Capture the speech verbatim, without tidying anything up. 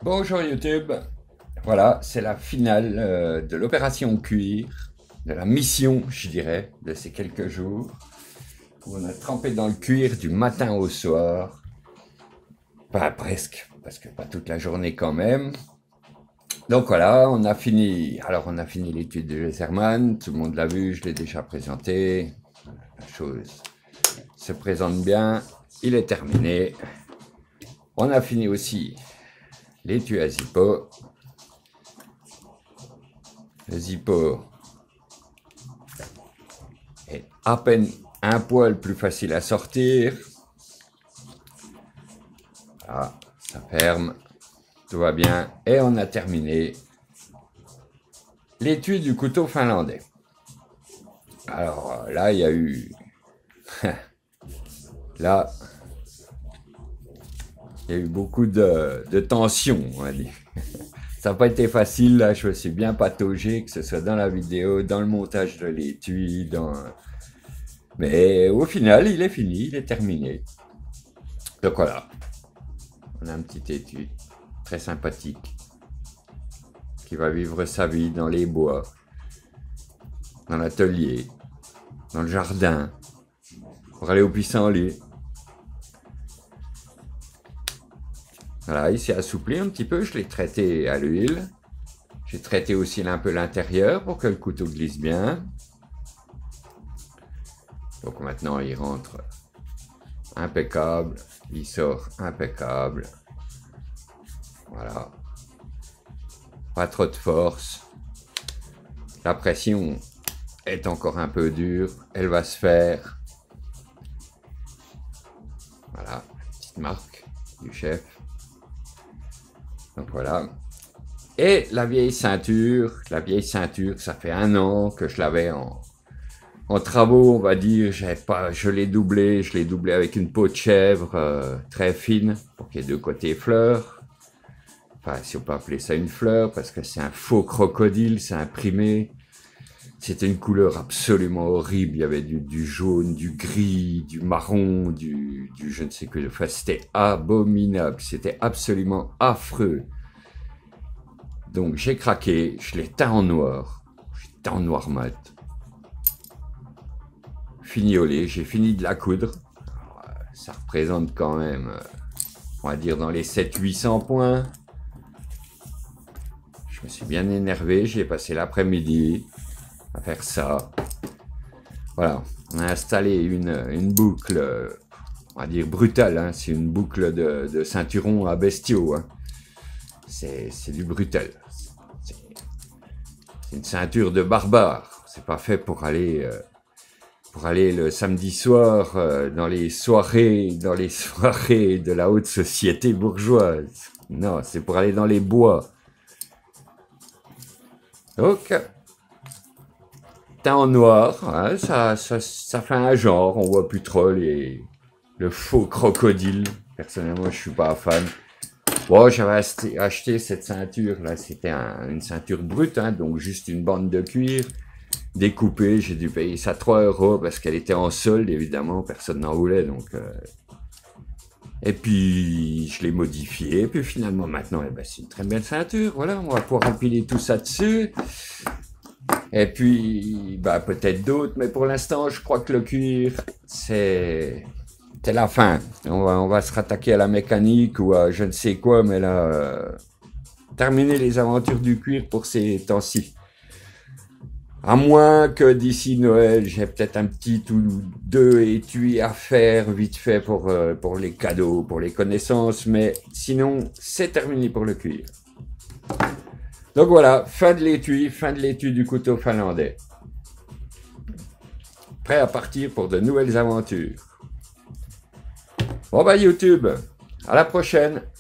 Bonjour YouTube, voilà, c'est la finale euh, de l'opération cuir, de la mission, je dirais, de ces quelques jours, où on a trempé dans le cuir du matin au soir, pas presque, parce que pas toute la journée quand même. Donc voilà, on a fini, alors on a fini l'étude de Laserman, tout le monde l'a vu, je l'ai déjà présenté, la chose se présente bien, il est terminé. On a fini aussi l'étui à Zippo. Le Zippo est à peine un poil plus facile à sortir. Voilà, ça ferme, tout va bien. Et on a terminé l'étui du couteau finlandais. Alors là, il y a eu... là, il y a eu beaucoup de, de tension, on va dire. Ça n'a pas été facile, là, je me suis bien pataugé, que ce soit dans la vidéo, dans le montage de l'étui, dans... Mais au final, il est fini, il est terminé. Donc voilà, on a un petit étui très sympathique qui va vivre sa vie dans les bois, dans l'atelier, dans le jardin, pour aller au pissenlit. Voilà, il s'est assoupli un petit peu, je l'ai traité à l'huile. J'ai traité aussi un peu l'intérieur pour que le couteau glisse bien. Donc maintenant, il rentre impeccable, il sort impeccable. Voilà. Pas trop de force. La pression est encore un peu dure, elle va se faire. Voilà, petite marque du chef. Donc voilà. Et la vieille ceinture, la vieille ceinture, ça fait un an que je l'avais en, en travaux, on va dire. J'avais pas, je l'ai doublé, je l'ai doublé avec une peau de chèvre euh, très fine pour qu'il y ait deux côtés fleurs. Enfin, si on peut appeler ça une fleur, parce que c'est un faux crocodile, c'est imprimé. C'était une couleur absolument horrible. Il y avait du, du jaune, du gris, du marron, du, du je ne sais que. Enfin, c'était abominable. C'était absolument affreux. Donc, j'ai craqué. Je l'ai teint en noir. Je l'ai teint en noir mat. Fignolé. J'ai fini de la coudre. Alors, ça représente quand même, on va dire, dans les sept cents huit cents points. Je me suis bien énervé. J'ai passé l'après-midi à faire ça. Voilà, on a installé une, une boucle, on va dire brutale, hein. C'est une boucle de, de ceinturon à bestiaux, hein. C'est du brutal. C'est une ceinture de barbare. C'est pas fait pour aller, euh, pour aller le samedi soir euh, dans les soirées, dans les soirées de la haute société bourgeoise. Non, c'est pour aller dans les bois. Donc, teint en noir, hein, ça, ça, ça fait un genre, on voit plus trop les, le faux crocodile. Personnellement, je suis pas fan. Bon, j'avais acheté, acheté cette ceinture, là, c'était un, une ceinture brute, hein, donc juste une bande de cuir découpée. J'ai dû payer ça trois euros parce qu'elle était en solde, évidemment, personne n'en voulait, donc... Euh... Et puis, je l'ai modifiée, et puis finalement, maintenant, eh ben, c'est une très belle ceinture, voilà, on va pouvoir empiler tout ça dessus. Et puis, bah, peut-être d'autres, mais pour l'instant, je crois que le cuir, c'est c'est la fin. On va, on va se rattaquer à la mécanique ou à je ne sais quoi, mais là, euh, terminer les aventures du cuir pour ces temps-ci. À moins que d'ici Noël, j'ai peut-être un petit ou deux étuis à faire vite fait pour, euh, pour les cadeaux, pour les connaissances, mais sinon, c'est terminé pour le cuir. Donc voilà, fin de l'étui, fin de l'étui du couteau finlandais. Prêt à partir pour de nouvelles aventures. Bon bah YouTube, à la prochaine.